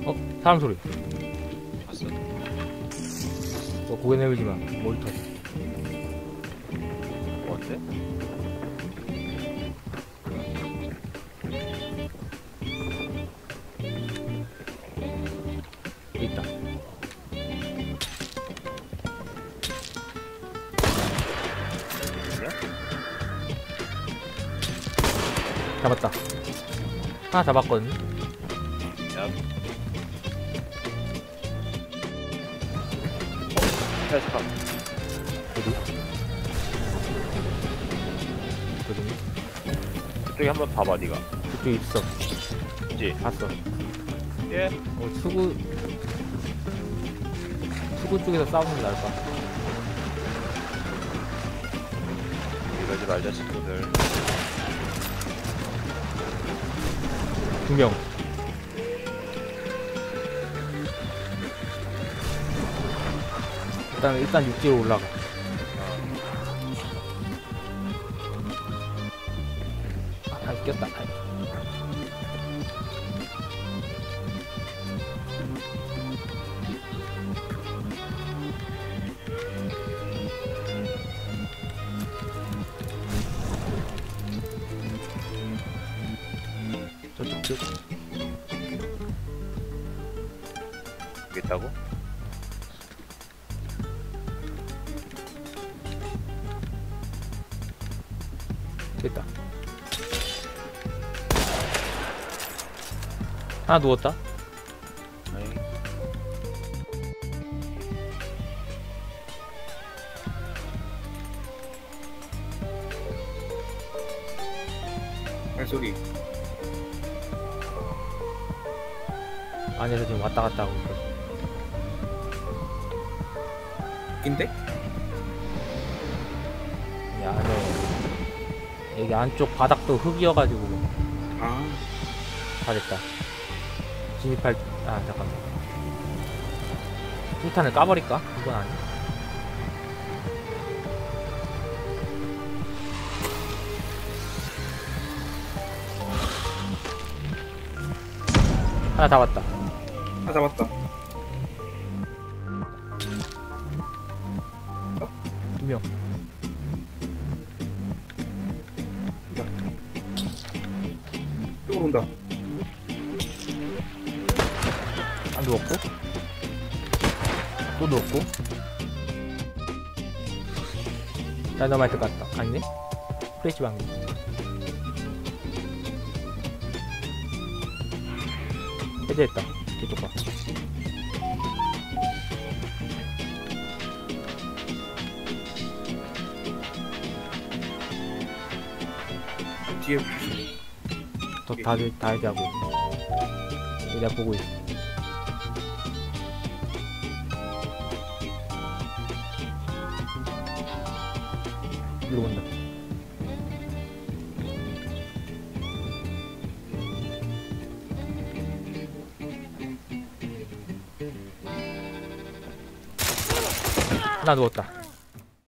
사람 소리. 봤어. 고개 내밀지 마. 모니터. 어때? 여기 있다. 잡았다. 하나 잡았거든. 야. 잠깐. 어디? 어디? 그쪽에 한번 봐봐, 네가. 그쪽에 있어. 있지? 봤어. 예. 수구 쪽에서 싸우는 게 나을까? 이러지 말자, 친구들. 2명. 일단 육지로 올라가. 꼈다. 저쪽 쪽. 여기 있다고? 됐다. 하나 누웠다. 아니. 발소리. 안에서 지금 왔다 갔다 하고 있거든. 인데? 이 안에 여기 안쪽 바닥도 흙이어가지고 아, 다 됐다. 진입할. 잠깐만. 술탄을 까버릴까? 이건 아니야. 하나 잡았다. 아 잡았다. 2명. 이쪽으로 온다. 안 누웠고 또 누웠고. 다이너마이트 같다. 아니네? 프레시 방기. 해제했다. 뒤쪽 봐. 뒤에 다 해제하고 있네. 내가 보고 있어. 일로 온다. 하나 누웠다.